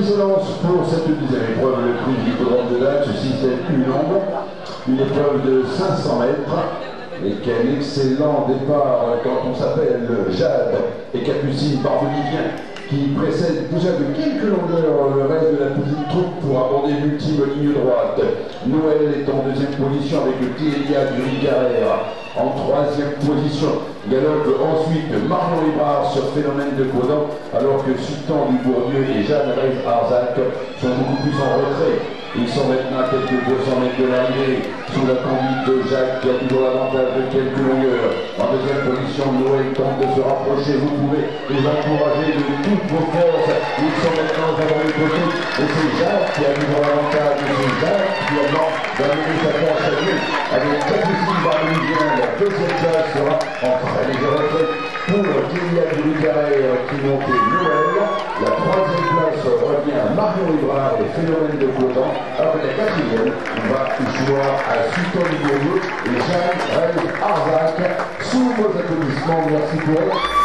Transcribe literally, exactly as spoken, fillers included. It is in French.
s'élance pour cette deuxième épreuve, le prix du hippodrome de Dax, système une ombre, une épreuve de cinq cents mètres. Et quel excellent départ quand on s'appelle Jade et Capucine Barbelivien, qui précède déjà de quelques longueurs le reste de la petite troupe pour aborder l'ultime ligne droite. Noël est en deuxième position avec Thélia du Rigarer. En troisième position, galope ensuite Marion Librard sur Phénomène de Caudan, alors que Sultan du Bourdieu et Jeanne Reyes Arzac sont beaucoup plus en retrait. Ils sont maintenant à quelques deux cents mètres de l'arrivée, sous la conduite de Jacques qui a toujours l'avantage de quelques longueurs. En deuxième position, Noël tente de se rapprocher. Vous pouvez les encourager de toutes vos forces. Ils sont maintenant avant les côtés. Et c'est Jacques qui a toujours l'avantage. Et c'est Jacques qui a va mener sa course à lui. Avec Capucine Barbelivien, la deuxième place sera en très léger retrait pour Thélia du Rigarer qui monte Noël. La troisième place revient à Marion Librard et Phénomène de Caudan. Avec la quatrième, on va jouer à Sultan du Bourdieu et Jeanne Reyes Arzac. Sous vos applaudissements, merci pour eux.